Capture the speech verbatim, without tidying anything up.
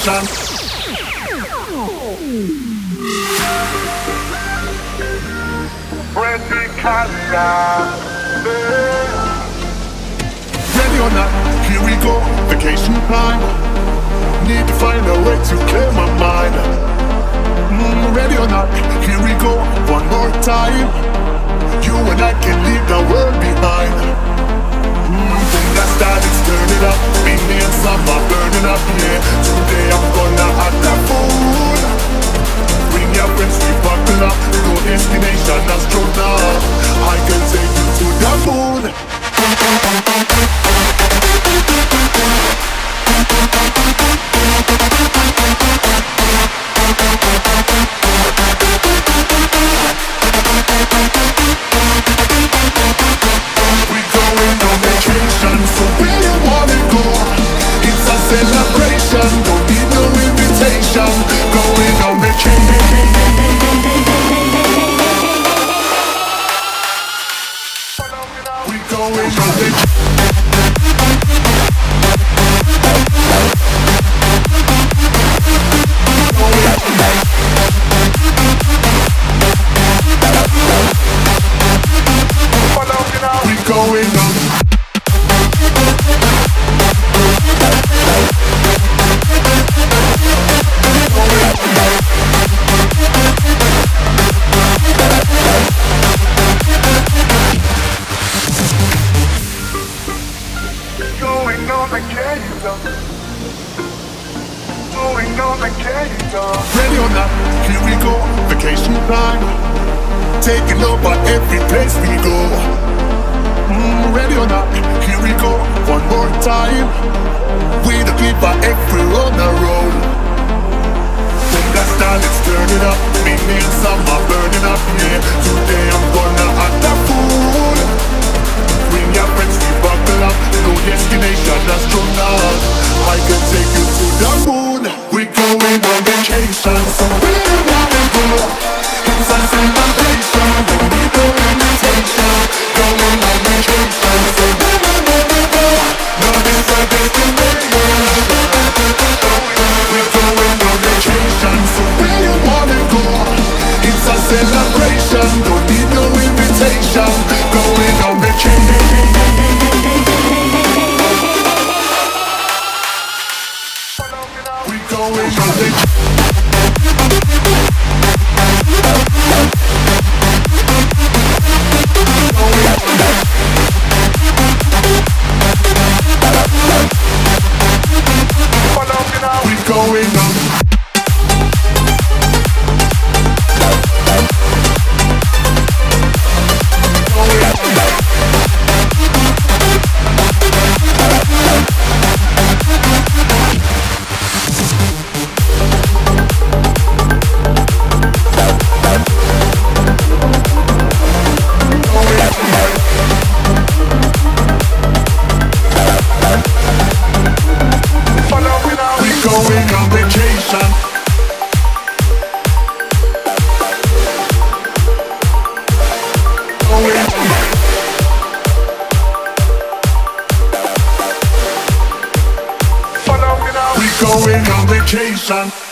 vacation. Freddy Ready or not, here we go, vacation time. Need to find a way to clear my mind. mm, Ready or not, here we go, one more time. You and I can leave the world behind. mm, Think that style, let's turn it up. Me and summer burning up, yeah. Today I'm gonna act a fool. Bring your friends, we buckle up. No destination, astronaut. I can take you to the moon. We're going on vacation, so where you wanna go? It's a celebration, don't need no invitation. Going on vacation. We're going on vacation. Going on. Going on vacation. Going on vacation. Ready or not, here we go, vacation time. Taking over every place we go. Mm, ready or not, here we go, one more time. We the people every on the road. Think that style, let's turn it up. Me and summer burning up, yeah. Today I'm gonna act a fool. Bring your friends, we buckle up. No destination, astronaut. I can take you to the moon. We're going on vacation, so where you wanna go? It's a celebration, don't need no invitation. Going on vacation, so where you wanna go? No, it's a destination. We're going on vacation, so where you wanna go? It's a celebration, don't need no invitation. Going on vacation. We're going on vacation. Going on. Going on vacation. Going on vacation.